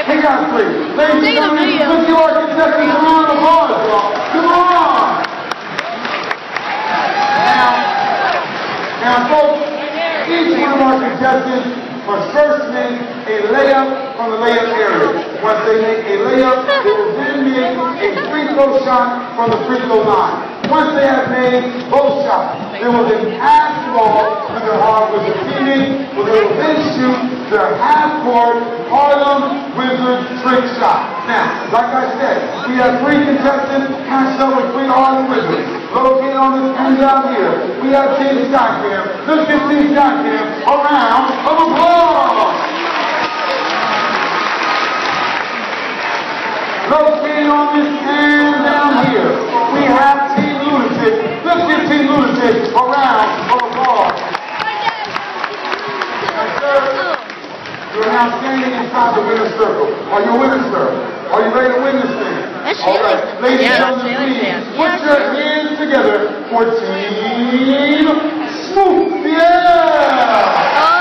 We got 3. Ladies and gentlemen, let's give our contestants a round of applause, y'all. Come on. Now, folks, each one of our contestants must first make a layup from the layup area. Once they make a layup, they will then make a free throw shot from the free throw line. Once they have made both shots, they will then pass the ball to their Harlem teammates, where they will then shoot their half-court Harlem Wizard trick shot. Now, like I said, we have 3 contestants matched up with 3 Harlem Wizards. Located on this end out here, we have Team Stockton. Let's give Team Stockton a round of applause. Located on this end down here, we have Team Lunatic. Let's give Team Lunatic a round of applause. You're now standing inside the winner's circle. Are you a winner's circle? Are you ready to win this thing? All right, ladies and gentlemen, please put your hands together for Team Smooth. Yeah!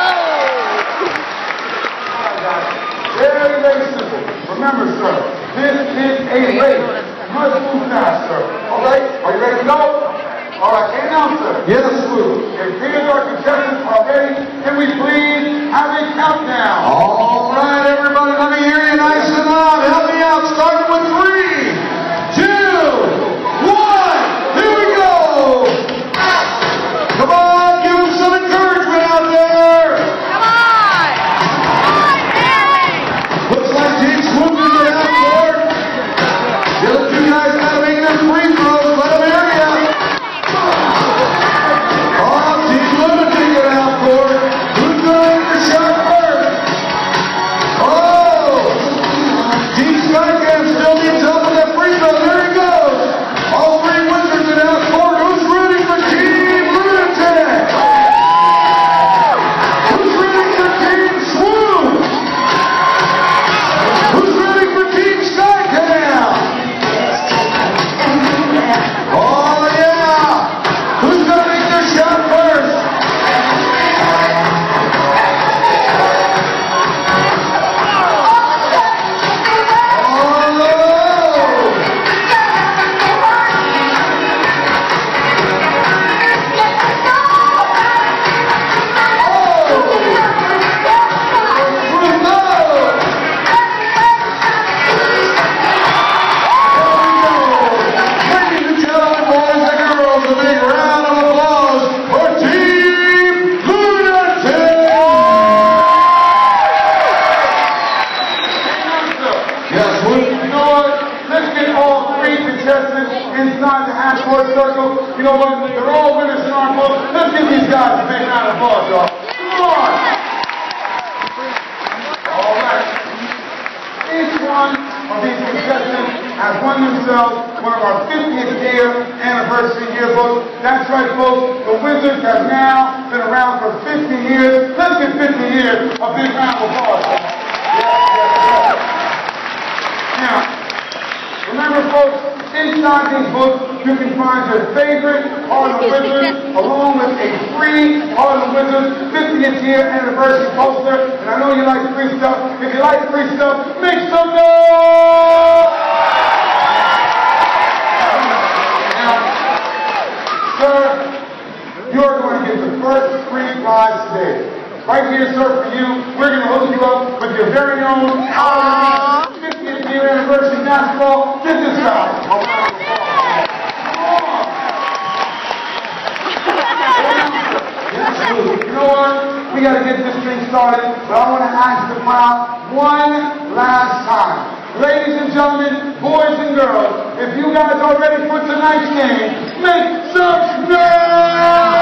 Very, very simple. Remember, sir, this is a race. You must move fast, sir. All right, are you ready to go? All right, announcer. Yes, Smooth. If any of our contestants are ready, can we please have a countdown? All right, everybody, let me hear you nice and loud. Help me out. Starting with 3, 2, 1. Here we go. Come on, give them some encouragement out there. Come on. Come on, Harry. Looks like Team Swoop is it out there. The other 2 guys got to make their free throws. Let them hear you. Oh, Team Lunatic get out for it. Who's going to shot first? Oh, Team Skycam still needs help with that free throw. There he goes. All 3 Wizards get out for it. Who's rooting for Team Lunatic? Who's rooting for Team Swoop? Who's rooting for Team Skycam? Oh, yeah. Who's going to make their shot first? Ladies and gentlemen, boys and girls, a big round of applause for Team Lunatic! Yes, You know what? Let's get all 3 contestants inside the half-court circle. You know what? They're all winners in our book. Let's give these guys a big round of applause, y'all. Come on! All right. Each one of these contestants has won themselves one of our 50th year anniversary yearbooks. That's right, folks. The Wizards have now been around for 50 years. Let's give 50 years a big round of applause. Yes. Now, remember, folks, inside these books, you can find your favorite Harlem Wizards, along with a free Harlem Wizards 50th year anniversary poster. And I know you like free stuff. If you like free stuff, make some noise! Now, sir, you're going to get the first free prize today. Right here, sir, for you. We're going to hook you up with your very own Harlem 50th year anniversary basketball. Get this guy. You know what? We got to get this thing started, but I want to ask the crowd one last time. Ladies and gentlemen, boys and girls, if you guys are ready for tonight's game, make some noise!